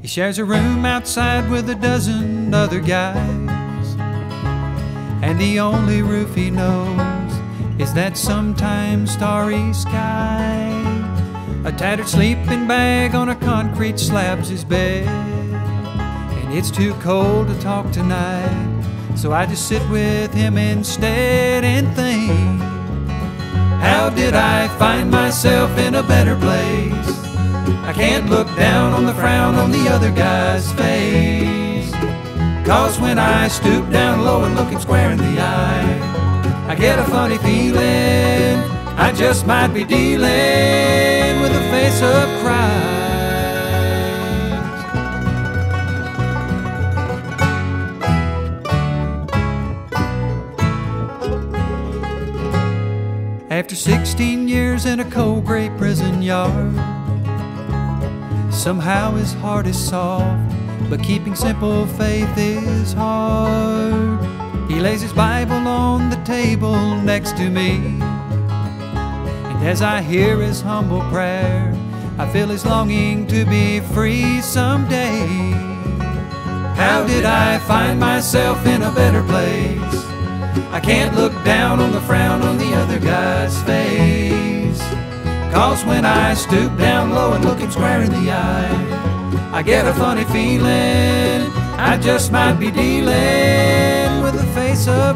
shares a room outside with a dozen other guys, and the only roof he knows is that sometimes starry sky. A tattered sleeping bag on a concrete slab's his bed, and it's too cold to talk tonight, so I just sit with him instead and think, how did I find myself in a better place? I can't look down on the frown on the other guy's face, 'cause when I stoop down low and look him square in the eye, I get a funny feeling I just might be dealing with the face of Christ. After 16 years in a cold gray prison yard, somehow his heart is soft, but keeping simple faith is hard. He lays his Bible on the table next to me, and as I hear his humble prayer, I feel his longing to be free someday. How did I find myself in a better place? I can't look down on the frown on the other guy's face, 'cause when I stoop down low and look him square in the eye, I get a funny feeling I just might be dealing with the face of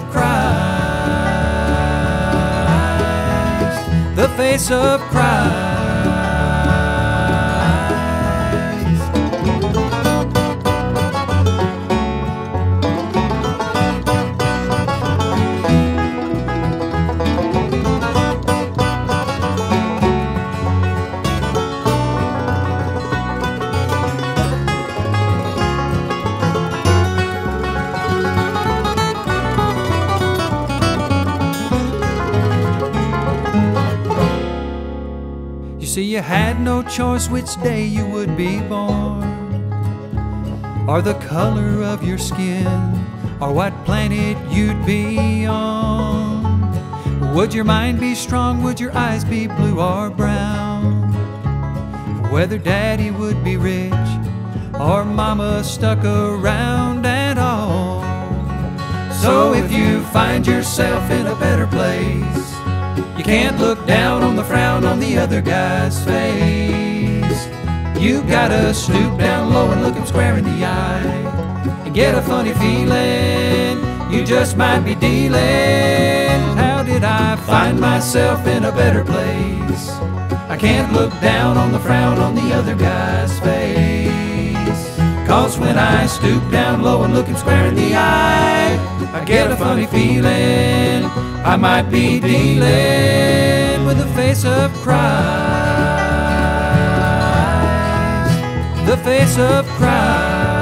Christ. The face of Christ. See, you had no choice which day you would be born, or the color of your skin, or what planet you'd be on. Would your mind be strong? Would your eyes be blue or brown? Whether daddy would be rich or mama stuck around at all. So if you find yourself in a better place, you can't look down on the frown on the other guy's face. You gotta stoop down low and look him square in the eye, and get a funny feeling you just might be dealing. How did I find myself in a better place? I can't look down on the frown on the other guy's face, 'cause when I stoop down low and look him square in the eye, I get a funny feeling I might be dealing with the face of Christ. The face of Christ.